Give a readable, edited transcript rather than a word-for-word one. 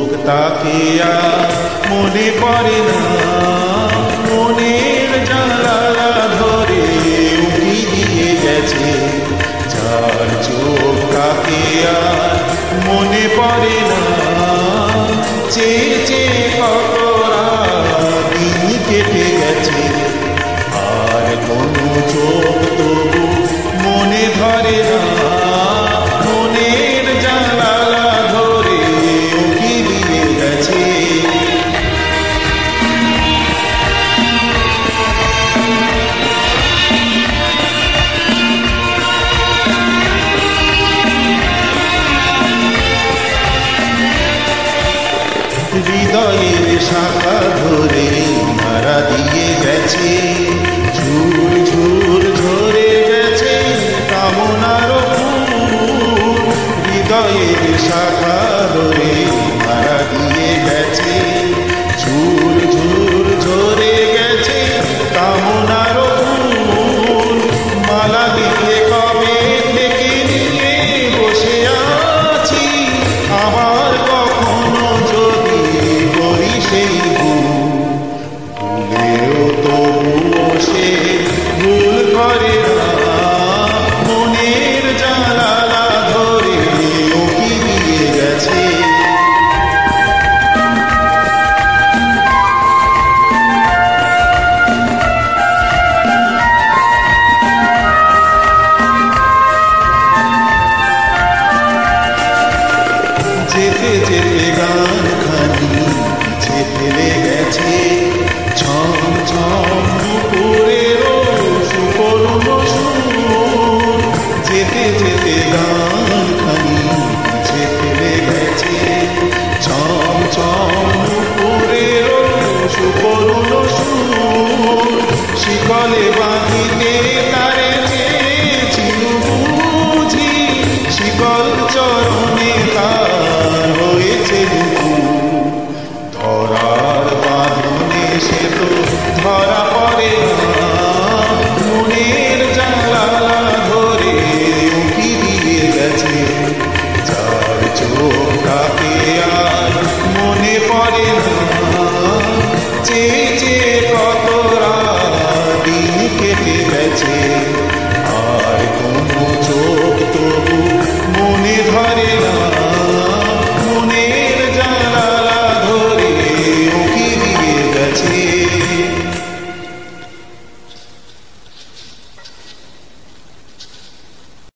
তাকে আর মনে পড়ে না, মনের জানালা ধরে উঁকি দিয়ে গেছে। যার চোখ তাকে আর মনে পড়ে না, চেয়ে চেয়ে কত রাত দিন কেটে গেছে। আর কোনো চোখ তবু মনে ধরে না, মনের জানালা ধরে উঁকি দিয়ে গেছে। হৃদয়ের শাখা ধরে মারা দিয়ে গেছে, ঝুর ঝুর ঝরে গেছে কামনার ফুল। হৃদয়ের শাখা ধরে মারা দিয়ে গেছে, ঝুর ঝুর ঝরে গেছে কামনার ফুল। মালা দিয়ে কবে থেকে নিয়ে বসে আছি, আবার কখনো যদি করি সেই ভুলেও তবুও সে ভুল করে না, মনের জানালা ধরে উঁকি দিয়ে গেছে। যেতে যেতে গানখানি পিছে ফেলে গেছে, ছম ছম দুপুরের সুকরুণ সুর। যেতে যেতে গানখানি পিছে ফেলে গেছে, ছম ছম দুপুরের সুকরুণ সুর। শিকলে বাঁধিতে তারে চেয়েছিল বুঝি, শিকল চরণে তার হয়েছে দুপুর। ধরার বাঁধনে সে তো ধরা পড়ে না, মনের জানালা ধরে উঁকি দিয়ে গেছে। যার চোখ তাকে আর মনে পড়ে না, চেয়ে চেয়ে